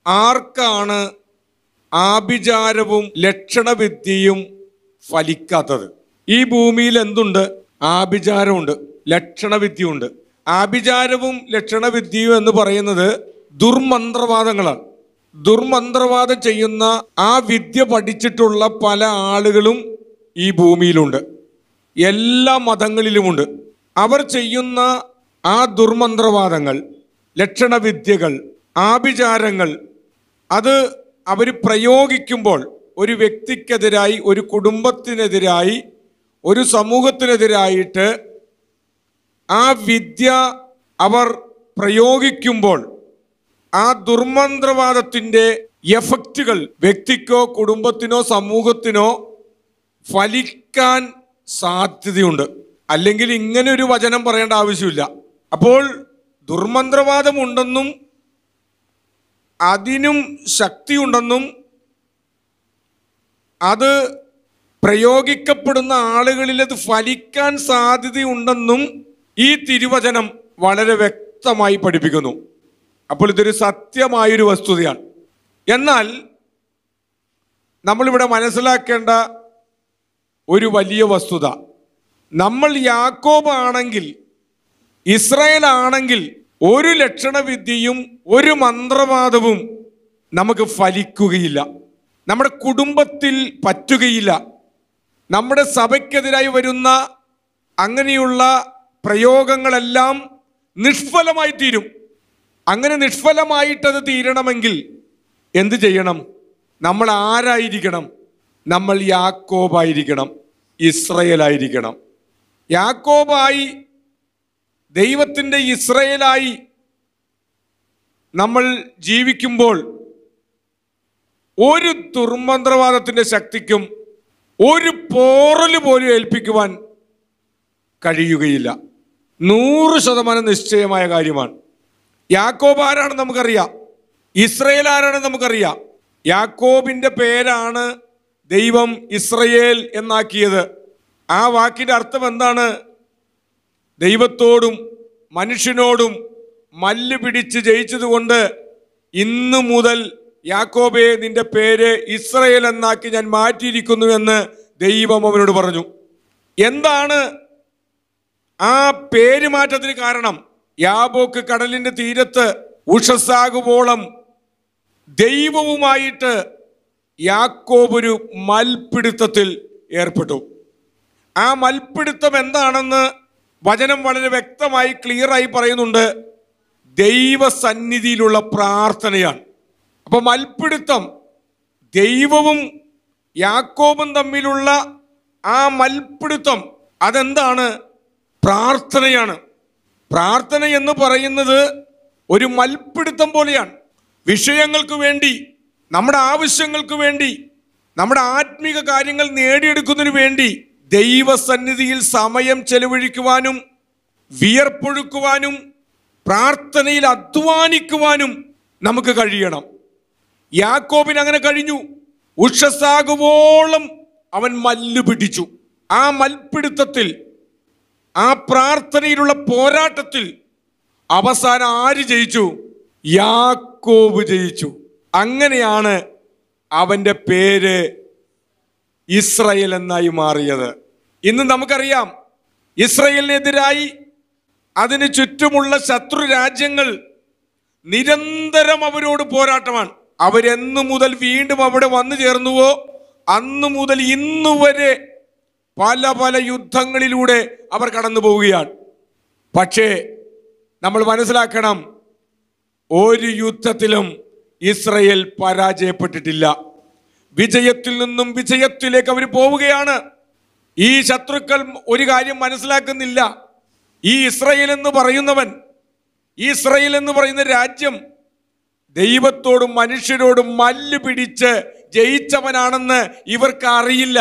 ആർക്കാണ് ആഭിചാരവും ലക്ഷണവിദ്യയും ഫലിക്കാത്തത്? ഈ ഭൂമിയിൽ എന്തുണ്ട്? ആഭിചാരമുണ്ട്, ലക്ഷണവിദ്യയുണ്ട്. ആഭിചാരവും ലക്ഷണവിദ്യയും എന്ന് പറയുന്നത് ദുർമന്ത്രവാദങ്ങളാണ്. ദുർമന്ത്രവാദം ചെയ്യുന്ന ആ വിദ്യ പഠിച്ചിട്ടുള്ള പല ആളുകളും ഈ ഭൂമിയിലുണ്ട്, എല്ലാ മതങ്ങളിലുമുണ്ട്. അവർ ചെയ്യുന്ന ആ ദുർമന്ത്രവാദങ്ങൾ, ലക്ഷണവിദ്യകൾ, ആഭിചാരങ്ങൾ, അത് അവർ പ്രയോഗിക്കുമ്പോൾ ഒരു വ്യക്തിക്കെതിരായി, ഒരു കുടുംബത്തിനെതിരായി, ഒരു സമൂഹത്തിനെതിരായിട്ട് ആ വിദ്യ അവർ പ്രയോഗിക്കുമ്പോൾ ആ ദുർമന്ത്രവാദത്തിൻ്റെ എഫക്റ്റുകൾ വ്യക്തിക്കോ കുടുംബത്തിനോ സമൂഹത്തിനോ ഫലിക്കാൻ സാധ്യതയുണ്ട്. അല്ലെങ്കിൽ ഇങ്ങനെ ഒരു വചനം പറയേണ്ട ആവശ്യമില്ല. അപ്പോൾ ദുർമന്ത്രവാദമുണ്ടെന്നും അതിനും ശക്തിയുണ്ടെന്നും അത് പ്രയോഗിക്കപ്പെടുന്ന ആളുകളിൽ അത് ഫലിക്കാൻ സാധ്യതയുണ്ടെന്നും ഈ തിരുവചനം വളരെ വ്യക്തമായി പഠിപ്പിക്കുന്നു. അപ്പോൾ ഇതൊരു സത്യമായൊരു വസ്തുതയാണ്. എന്നാൽ നമ്മളിവിടെ മനസ്സിലാക്കേണ്ട ഒരു വലിയ വസ്തുത, നമ്മൾ യാക്കോബാണെങ്കിൽ, ഇസ്രായേൽ ആണെങ്കിൽ ഒരു ലക്ഷണവിദ്യയും ഒരു മന്ത്രവാദവും നമുക്ക് ഫലിക്കുകയില്ല, നമ്മുടെ കുടുംബത്തിൽ പറ്റുകയില്ല. നമ്മുടെ സഭയ്ക്കെതിരായി വരുന്ന അങ്ങനെയുള്ള പ്രയോഗങ്ങളെല്ലാം നിഷ്ഫലമായി തീരും. അങ്ങനെ നിഷ്ഫലമായിട്ടത് തീരണമെങ്കിൽ എന്ത് ചെയ്യണം? നമ്മൾ ആരായിരിക്കണം? നമ്മൾ യാക്കോബായിരിക്കണം, ഇസ്രായേലായിരിക്കണം. യാക്കോബായി, ദൈവത്തിൻ്റെ ഇസ്രായേലായി നമ്മൾ ജീവിക്കുമ്പോൾ ഒരു ദുർമന്ത്രവാദത്തിൻ്റെ ശക്തിക്കും ഒരു പോറൽ പോലും ഏൽപ്പിക്കുവാൻ കഴിയുകയില്ല. 100% നിശ്ചയമായ കാര്യമാണ്. യാക്കോബ് ആരാണെന്ന് നമുക്കറിയാം, ഇസ്രായേൽ ആരാണെന്ന് നമുക്കറിയാം. യാക്കോബിൻ്റെ പേരാണ് ദൈവം ഇസ്രായേൽ എന്നാക്കിയത്. ആ വാക്കിൻ്റെ അർത്ഥം എന്താണ്? ദൈവത്തോടും മനുഷ്യനോടും മല്ല് പിടിച്ച് ജയിച്ചതുകൊണ്ട് ഇന്നു മുതൽ യാക്കോബേ, നിന്റെ പേര് ഇസ്രായേൽ എന്നാക്കി ഞാൻ മാറ്റിയിരിക്കുന്നു എന്ന് ദൈവം അവനോട് പറഞ്ഞു. എന്താണ് ആ പേര് മാറ്റത്തിന് കാരണം? യാബോക്ക് കടലിൻ്റെ തീരത്ത് ഉഷസ്സാകുവോളം ദൈവവുമായിട്ട് യാക്കോബ് ഒരു മൽപ്പിടുത്തത്തിൽ ഏർപ്പെട്ടു. ആ മൽപ്പിടുത്തം എന്താണെന്ന് വചനം വളരെ വ്യക്തമായി, ക്ലിയറായി പറയുന്നുണ്ട്. ദൈവസന്നിധിയിലുള്ള പ്രാർത്ഥനയാണ്. അപ്പൊ മൽപ്പിടുത്തം, ദൈവവും യാക്കോബും തമ്മിലുള്ള ആ മൽപ്പിടുത്തം, അതെന്താണ്? പ്രാർത്ഥനയാണ്. പ്രാർത്ഥന എന്ന് പറയുന്നത് ഒരു മൽപ്പിടുത്തം പോലെയാണ്. വിഷയങ്ങൾക്ക് വേണ്ടി, നമ്മുടെ ആവശ്യങ്ങൾക്ക് വേണ്ടി, നമ്മുടെ ആത്മീക കാര്യങ്ങൾ നേടിയെടുക്കുന്നതിന് വേണ്ടി ദൈവസന്നിധിയിൽ സമയം ചെലവഴിക്കുവാനും വിയർപ്പൊഴുക്കുവാനും പ്രാർത്ഥനയിൽ അധ്വാനിക്കുവാനും നമുക്ക് കഴിയണം. യാക്കോബിന് അങ്ങനെ കഴിഞ്ഞു. ഉഷസ്സാകുവോളം അവൻ മല്ല് പിടിച്ചു. ആ മൽപ്പിടുത്തത്തിൽ, ആ പ്രാർത്ഥനയിലുള്ള പോരാട്ടത്തിൽ അവസാനം ആര് ജയിച്ചു? യാക്കോബ് ജയിച്ചു. അങ്ങനെയാണ് അവൻ്റെ പേര് ഇസ്രായേൽ എന്നായി മാറിയത്. ഇന്ന് നമുക്കറിയാം, ഇസ്രായേലിനെതിരായി അതിന് ചുറ്റുമുള്ള ശത്രു രാജ്യങ്ങൾ നിരന്തരം അവരോട് പോരാട്ടമാണ്. അവരെന്നു മുതൽ വീണ്ടും അവിടെ വന്നു ചേർന്നുവോ അന്നു മുതൽ ഇന്നുവരെ പല പല യുദ്ധങ്ങളിലൂടെ അവർ കടന്നു പോവുകയാണ്. പക്ഷേ നമ്മൾ മനസ്സിലാക്കണം, ഒരു യുദ്ധത്തിലും ഇസ്രായേൽ പരാജയപ്പെട്ടിട്ടില്ല. വിജയത്തിൽ നിന്നും വിജയത്തിലേക്ക് അവർ പോവുകയാണ്. ഈ ശത്രുക്കൾ ഒരു കാര്യം മനസ്സിലാക്കുന്നില്ല. ഈ ഇസ്രായേൽ എന്ന് പറയുന്നവൻ, ഈ ഇസ്രായേൽ എന്ന് പറയുന്ന രാജ്യം ദൈവത്തോടും മനുഷ്യരോടും മല്ല് പിടിച്ച് ജയിച്ചവനാണെന്ന് ഇവർക്ക് അറിയില്ല.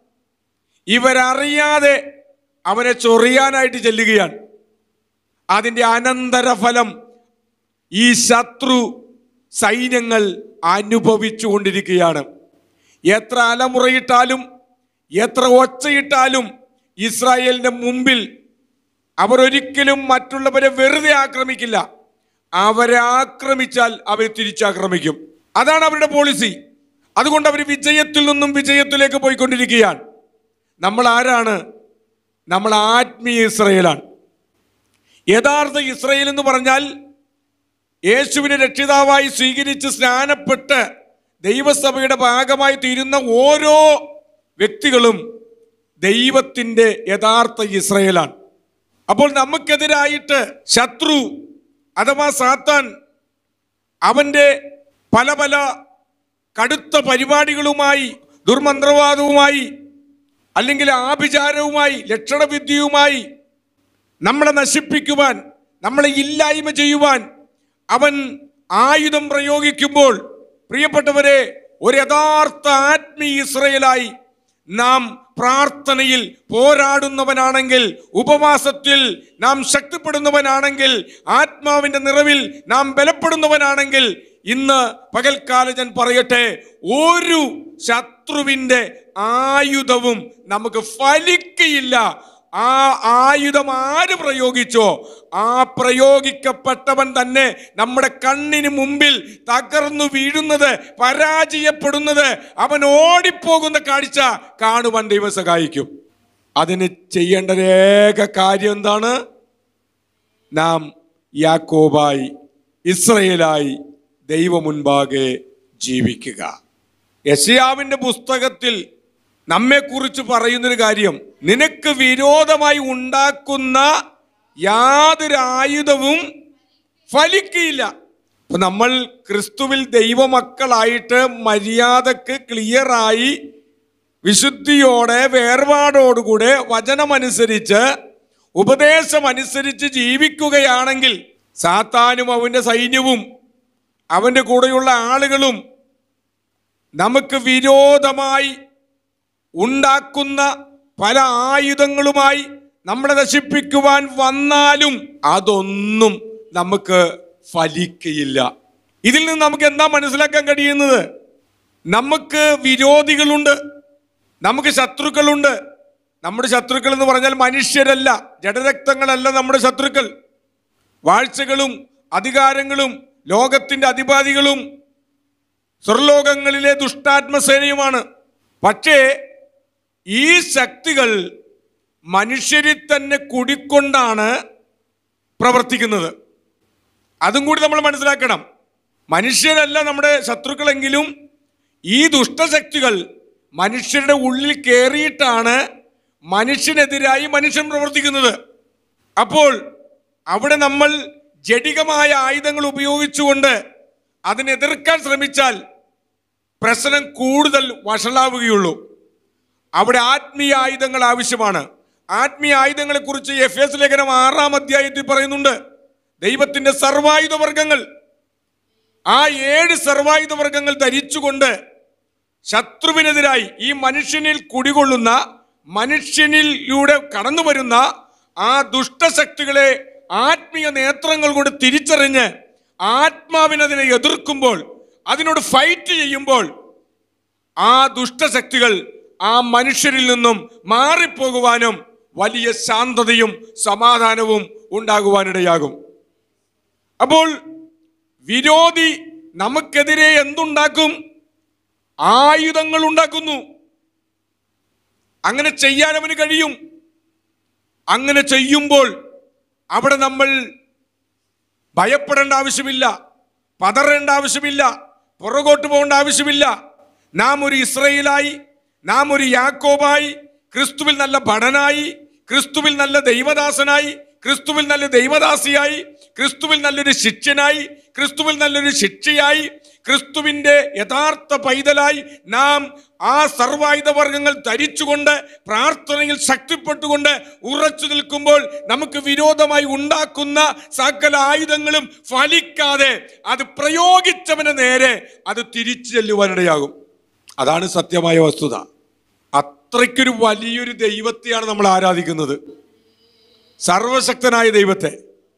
ഇവരറിയാതെ അവനെ ചൊറിയാനായിട്ട് ചെല്ലുകയാണ്. അതിൻ്റെ അനന്തരഫലം ഈ ശത്രു സൈന്യങ്ങൾ അനുഭവിച്ചു കൊണ്ടിരിക്കുകയാണ്. എത്ര അലമുറയിട്ടാലും എത്ര ഒച്ചയിട്ടാലും ഇസ്രായേലിൻ്റെ മുമ്പിൽ അവർ ഒരിക്കലും മറ്റുള്ളവരെ വെറുതെ ആക്രമിക്കില്ല. അവരെ ആക്രമിച്ചാൽ അവർ തിരിച്ചാക്രമിക്കും. അതാണ് അവരുടെ പോളിസി. അതുകൊണ്ട് അവർ വിജയത്തിൽ നിന്നും വിജയത്തിലേക്ക് പോയിക്കൊണ്ടിരിക്കുകയാണ്. നമ്മൾ ആരാണ്? നമ്മൾ ആത്മീയ ഇസ്രായേലാണ്. യഥാർത്ഥ ഇസ്രായേൽ എന്ന് പറഞ്ഞാൽ യേശുവിനെ രക്ഷിതാവായി സ്വീകരിച്ച് സ്നാനപ്പെട്ട് ദൈവസഭയുടെ ഭാഗമായി തീരുന്ന ഓരോ വ്യക്തികളും ദൈവത്തിൻ്റെ യഥാർത്ഥ ഇസ്രായേലാണ്. അപ്പോൾ നമുക്കെതിരായിട്ട് ശത്രു അഥവാ സാത്താൻ അവൻ്റെ പല പല കടുത്ത പരിപാടികളുമായി, ദുർമന്ത്രവാദവുമായി, അല്ലെങ്കിൽ ആഭിചാരവുമായി, ലക്ഷണവിദ്യയുമായി നമ്മളെ നശിപ്പിക്കുവാൻ, നമ്മളെ ഇല്ലായ്മ ചെയ്യുവാൻ അവൻ ആയുധം പ്രയോഗിക്കുമ്പോൾ, പ്രിയപ്പെട്ടവരെ, ഒരു യഥാർത്ഥ ആത്മീയ ഇസ്രായേലായി നാം പ്രാർത്ഥനയിൽ പോരാടുന്നവനാണെങ്കിൽ, ഉപവാസത്തിൽ നാം ശക്തിപ്പെടുന്നവനാണെങ്കിൽ, ആത്മാവിൻ്റെ നിറവിൽ നാം ബലപ്പെടുന്നവനാണെങ്കിൽ, ഇന്ന് പകൽക്കാലം ഞാൻ പറയട്ടെ, ഒരു ശത്രുവിൻ്റെ ആയുധവും നമുക്ക് ഫലിക്കയില്ല. ആ ആയുധം ആര് പ്രയോഗിച്ചോ ആ പ്രയോഗിക്കപ്പെട്ടവൻ തന്നെ നമ്മുടെ കണ്ണിന് മുമ്പിൽ തകർന്നു വീഴുന്നത്, പരാജയപ്പെടുന്നത്, അവൻ ഓടിപ്പോകുന്ന കാഴ്ച കാണുവാൻ ദൈവം സഹായിക്കും. അതിന് ചെയ്യേണ്ട ഏക കാര്യം എന്താണ്? നാം യാക്കോബായി, ഇസ്രായേലായി ദൈവം മുൻപാകെ ജീവിക്കുക. യെശയ്യാവിൻ്റെ പുസ്തകത്തിൽ നമ്മെക്കുറിച്ച് പറയുന്നൊരു കാര്യം, നിനക്ക് വിരോധമായി ഉണ്ടാക്കുന്ന യാതൊരു ആയുധവും ഫലിക്കില്ല. അപ്പൊ നമ്മൾ ക്രിസ്തുവിൽ ദൈവമക്കളായിട്ട് മര്യാദക്ക് ക്ലിയറായി വിശുദ്ധിയോടെ വേർപാടോടുകൂടെ വചനമനുസരിച്ച് ഉപദേശമനുസരിച്ച് ജീവിക്കുകയാണെങ്കിൽ സാത്താനും അവൻ്റെ സൈന്യവും അവൻ്റെ കൂടെയുള്ള ആളുകളും നമുക്ക് വിരോധമായി ഉണ്ടാക്കുന്ന പല ആയുധങ്ങളുമായി നമ്മളെ നശിപ്പിക്കുവാൻ വന്നാലും അതൊന്നും നമുക്ക് ഫലിക്കയില്ല. ഇതിൽ നിന്ന് നമുക്ക് എന്താ മനസ്സിലാക്കാൻ കഴിയുന്നത്? നമുക്ക് വിരോധികളുണ്ട്, നമുക്ക് ശത്രുക്കളുണ്ട്. നമ്മുടെ ശത്രുക്കൾ എന്ന് പറഞ്ഞാൽ മനുഷ്യരല്ല, ജഡരക്തങ്ങളല്ല നമ്മുടെ ശത്രുക്കൾ. വാഴ്ചകളും അധികാരങ്ങളും ലോകത്തിൻ്റെ അധിപതികളും സ്വർലോകങ്ങളിലെ ദുഷ്ടാത്മസേനയുമാണ്. പക്ഷേ ഈ ശക്തികൾ മനുഷ്യരിൽ തന്നെ കുടിക്കൊണ്ടാണ് പ്രവർത്തിക്കുന്നത്. അതും കൂടി നമ്മൾ മനസ്സിലാക്കണം. മനുഷ്യരല്ല നമ്മുടെ ശത്രുക്കളെങ്കിലും ഈ ദുഷ്ടശക്തികൾ മനുഷ്യരുടെ ഉള്ളിൽ കയറിയിട്ടാണ് മനുഷ്യനെതിരായി മനുഷ്യൻ പ്രവർത്തിക്കുന്നത്. അപ്പോൾ അവിടെ നമ്മൾ ജഡികമായ ആയുധങ്ങൾ ഉപയോഗിച്ചുകൊണ്ട് അതിനെതിർക്കാൻ ശ്രമിച്ചാൽ പ്രശ്നം കൂടുതൽ വഷളാവുകയുള്ളൂ. അവിടെ ആത്മീയ ആയുധങ്ങൾ ആവശ്യമാണ്. ആത്മീയ ആയുധങ്ങളെ കുറിച്ച് എഫേസ് ലേഖനം 6-ാം അധ്യായത്തിൽ പറയുന്നുണ്ട്. ദൈവത്തിന്റെ സർവായുധ വർഗങ്ങൾ, ആ 7 സർവായുധ വർഗങ്ങൾ ധരിച്ചുകൊണ്ട് ശത്രുവിനെതിരായി, ഈ മനുഷ്യനിൽ കുടികൊള്ളുന്ന, മനുഷ്യനിലൂടെ കടന്നു വരുന്ന ആ ദുഷ്ടശക്തികളെ ആത്മീയ നേത്രങ്ങൾ കൊണ്ട് തിരിച്ചറിഞ്ഞ് ആത്മാവിനതിനെ എതിർക്കുമ്പോൾ, അതിനോട് ഫൈറ്റ് ചെയ്യുമ്പോൾ ആ ദുഷ്ടശക്തികൾ ആ മനുഷ്യരിൽ നിന്നും മാറിപ്പോകുവാനും വലിയ ശാന്തതയും സമാധാനവും ഉണ്ടാകുവാനിടയാകും. അപ്പോൾ വിരോധി നമുക്കെതിരെ എന്തുണ്ടാക്കും? ആയുധങ്ങൾ ഉണ്ടാക്കുന്നു. അങ്ങനെ ചെയ്യാൻ അവന് കഴിയും. അങ്ങനെ ചെയ്യുമ്പോൾ അവിടെ നമ്മൾ ഭയപ്പെടേണ്ട ആവശ്യമില്ല, പതറേണ്ട ആവശ്യമില്ല, പുറകോട്ട് പോകേണ്ട ആവശ്യമില്ല. നാം ഒരു ഇസ്രായേലായി, നാം ഒരു യാക്കോബായി, ക്രിസ്തുവിൽ നല്ല ഭടനായി, ക്രിസ്തുവിൽ നല്ല ദൈവദാസനായി, ക്രിസ്തുവിൽ നല്ല ദൈവദാസിയായി, ക്രിസ്തുവിൽ നല്ലൊരു ശിഷ്യനായി, ക്രിസ്തുവിൽ നല്ലൊരു ശിക്ഷയായി, ക്രിസ്തുവിൻ്റെ യഥാർത്ഥ പൈതലായി നാം ആ സർവായുധ വർഗങ്ങൾ ധരിച്ചുകൊണ്ട് പ്രാർത്ഥനയിൽ ശക്തിപ്പെട്ടുകൊണ്ട് ഉറച്ചു നിൽക്കുമ്പോൾ നമുക്ക് വിരോധമായി ഉണ്ടാക്കുന്ന സകല ആയുധങ്ങളും ഫലിക്കാതെ അത് പ്രയോഗിച്ചവന് നേരെ അത് തിരിച്ചു ചെല്ലുവാനിടയാകും. അതാണ് സത്യമായ വസ്തുത. അത്രയ്ക്കൊരു വലിയൊരു ദൈവത്തെയാണ് നമ്മൾ ആരാധിക്കുന്നത്, സർവശക്തനായ ദൈവത്തെ.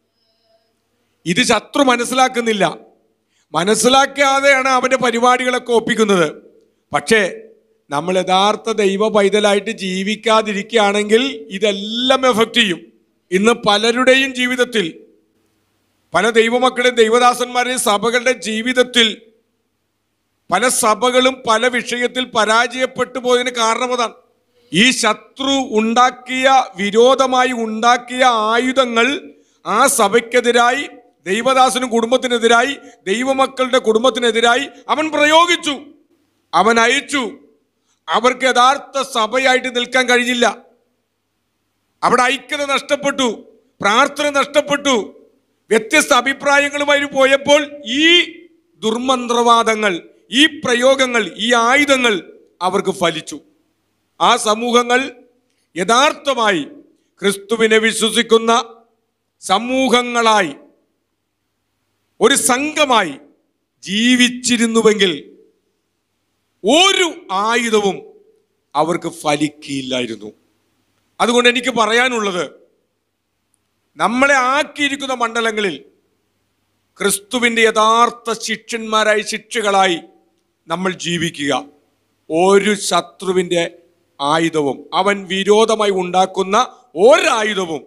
ഇത് ശത്രു മനസ്സിലാക്കുന്നില്ല, മനസ്സിലാക്കാതെയാണ് അവൻ്റെ പരിപാടികളൊക്കെ ഒപ്പിക്കുന്നത്. പക്ഷേ നമ്മൾ യഥാർത്ഥ ദൈവ പൈതലായിട്ട് ജീവിക്കാതിരിക്കുകയാണെങ്കിൽ ഇതെല്ലാം എഫക്റ്റ് ചെയ്യും. ഇന്ന് പലരുടെയും ജീവിതത്തിൽ, പല ദൈവമക്കളുടെയും ദൈവദാസന്മാരുടെയും സഭകളുടെ ജീവിതത്തിൽ പല സഭകളും പല വിഷയത്തിൽ പരാജയപ്പെട്ടു പോയതിന് കാരണം അതാണ്. ഈ ശത്രു ഉണ്ടാക്കിയ, വിരോധമായി ഉണ്ടാക്കിയ ആയുധങ്ങൾ ആ സഭയ്ക്കെതിരായി, ദൈവദാസനും കുടുംബത്തിനെതിരായി, ദൈവമക്കളുടെ കുടുംബത്തിനെതിരായി അവൻ പ്രയോഗിച്ചു, അവൻ അയച്ചു. അവർക്ക് യഥാർത്ഥ സഭയായിട്ട് നിൽക്കാൻ കഴിഞ്ഞില്ല. അവിടെ ഐക്യത നഷ്ടപ്പെട്ടു, പ്രാർത്ഥന നഷ്ടപ്പെട്ടു. വ്യത്യസ്ത അഭിപ്രായങ്ങളുമായി പോയപ്പോൾ ഈ ദുർമന്ത്രവാദങ്ങൾ, ഈ പ്രയോഗങ്ങൾ, ഈ ആയുധങ്ങൾ അവർക്ക് ഫലിച്ചു. ആ സമൂഹങ്ങൾ യഥാർത്ഥമായി ക്രിസ്തുവിനെ വിശ്വസിക്കുന്ന സമൂഹങ്ങളായി, ഒരു സംഘമായി ജീവിച്ചിരുന്നുവെങ്കിൽ ഒരു ആയുധവും അവർക്ക് ഫലിക്കില്ലായിരുന്നു. അതുകൊണ്ട് എനിക്ക് പറയാനുള്ളത്, നമ്മളെ ആക്കിയിരിക്കുന്ന മണ്ഡലങ്ങളിൽ ക്രിസ്തുവിൻ്റെ യഥാർത്ഥ ശിഷ്യന്മാരായി, ശിക്ഷകളായി നമ്മൾ ജീവിക്കുക. ഒരു ശത്രുവിൻ്റെ ആയുധവും, അവൻ വിരോധമായി ഉണ്ടാക്കുന്ന ഒരായുധവും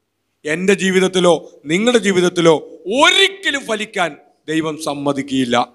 എൻ്റെ ജീവിതത്തിലോ നിങ്ങളുടെ ജീവിതത്തിലോ ഒരിക്കലും ഫലിക്കാൻ ദൈവം സമ്മതിക്കുകയില്ല.